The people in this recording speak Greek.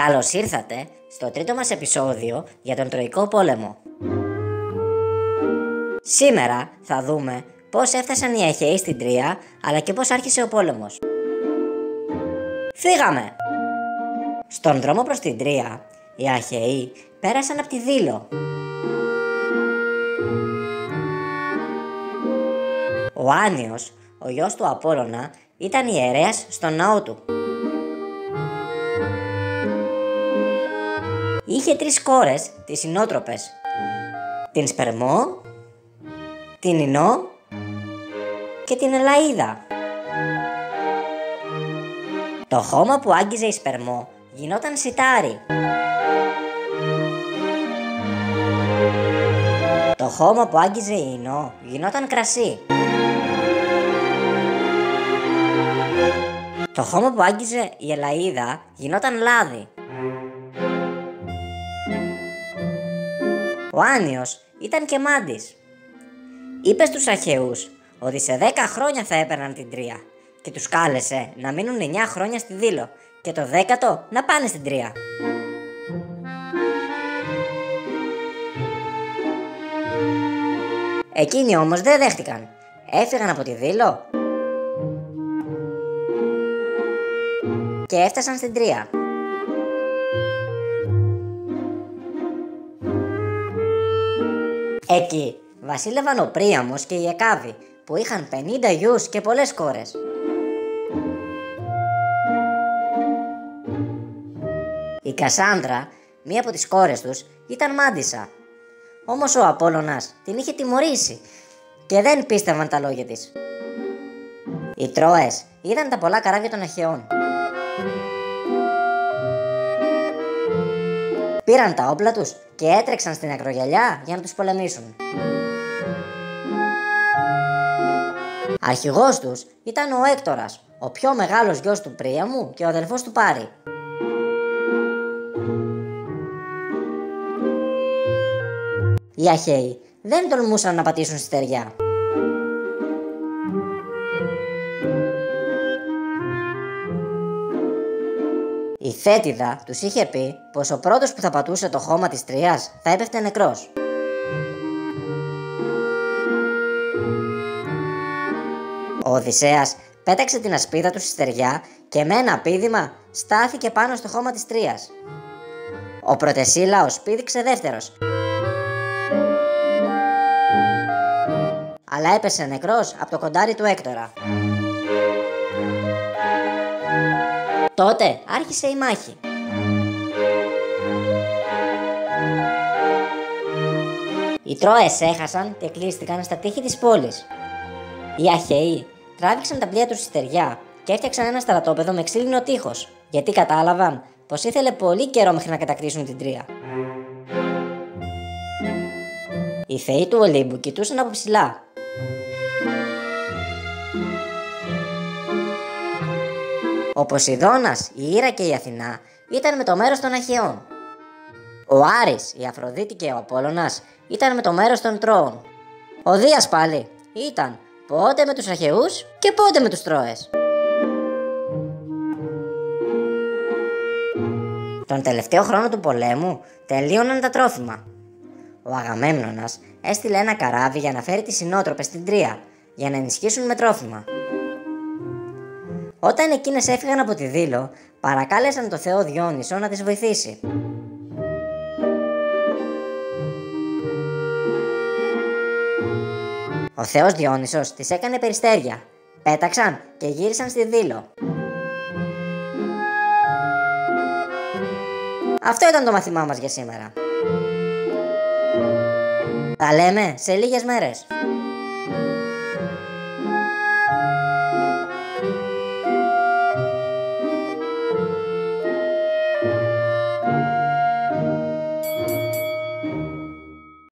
Καλώς ήρθατε στο τρίτο μας επεισόδιο για τον Τροϊκό Πόλεμο. Σήμερα θα δούμε πώς έφτασαν οι Αχαιοί στην Τρία, αλλά και πώς άρχισε ο πόλεμος. Φύγαμε! Στον δρόμο προς την Τρία, οι Αχαιοί πέρασαν από τη Δήλο. Ο Άνιος, ο γιος του Απόλλωνα, ήταν ιερέας στον ναό του. Είχε 3 κόρες, τις Ινότροπες, την Σπερμό, την Ινώ και την Ελλαΐδα. Το χώμα που άγγιζε η Σπερμό γινόταν σιτάρι. Το χώμα που άγγιζε η Ινώ γινόταν κρασί. Το χώμα που άγγιζε η Ελλαΐδα γινόταν λάδι. Ο Άνιος ήταν και μάντης. Είπε στους Αχαιούς ότι σε 10 χρόνια θα έπαιρναν την Τρία και τους κάλεσε να μείνουν 9 χρόνια στη Δήλο και το 10ο να πάνε στην Τρία. Εκείνοι όμως δεν δέχτηκαν. Έφυγαν από τη Δήλο και έφτασαν στην Τρία. Εκεί βασίλευαν ο Πρίαμος και η Εκάβη, που είχαν 50 γιους και πολλές κόρες. Η Κασάνδρα, μία από τις κόρες τους, ήταν μάντισσα. Όμως ο Απόλλωνας την είχε τιμωρήσει και δεν πίστευαν τα λόγια της. Οι Τρώες είδαν τα πολλά καράβια των Αχαιών. Πήραν τα όπλα τους και έτρεξαν στην ακρογιαλιά για να τους πολεμήσουν. Αρχηγός τους ήταν ο Έκτορας, ο πιο μεγάλος γιος του Πρίαμου και ο αδελφός του Πάρη. Οι Αχαιοί δεν τολμούσαν να πατήσουν στη στεριά. Η Θέτιδα τους είχε πει πως ο πρώτος που θα πατούσε το χώμα της Τρίας θα έπεφτε νεκρός. Ο Οδυσσέας πέταξε την ασπίδα του στη στεριά και με ένα πήδημα στάθηκε πάνω στο χώμα της Τρίας. Ο Πρωτεσίλαος πήδηξε δεύτερος, αλλά έπεσε νεκρός από το κοντάρι του Έκτορα. Τότε άρχισε η μάχη. Οι Τρώες έχασαν και κλείστηκαν στα τείχη της πόλης. Οι Αχαιοί τράβηξαν τα πλοία τους στη στεριά και έφτιαξαν ένα στρατόπεδο με ξύλινο τείχος, γιατί κατάλαβαν πως ήθελε πολύ καιρό μέχρι να κατακτήσουν την Τρία. Οι θεοί του Ολύμπου κοιτούσαν από ψηλά. Ο Ποσειδώνας, η Ήρα και η Αθηνά ήταν με το μέρος των Αχαιών. Ο Άρης, η Αφροδίτη και ο Απόλλωνας ήταν με το μέρος των Τρώων. Ο Δίας πάλι ήταν πότε με τους Αχαιούς και πότε με τους Τρώες. Τον τελευταίο χρόνο του πολέμου τελείωναν τα τρόφιμα. Ο Αγαμέμνονας έστειλε ένα καράβι για να φέρει τις Ινότροπες στην Τρία για να ενισχύσουν με τρόφιμα. Όταν εκείνες έφυγαν από τη Δήλο, παρακάλεσαν το θεό Διόνυσο να τις βοηθήσει. Ο θεός Διόνυσος τις έκανε περιστέρια, πέταξαν και γύρισαν στη Δήλο. Αυτό ήταν το μάθημά μας για σήμερα. Τα λέμε σε λίγες μέρες.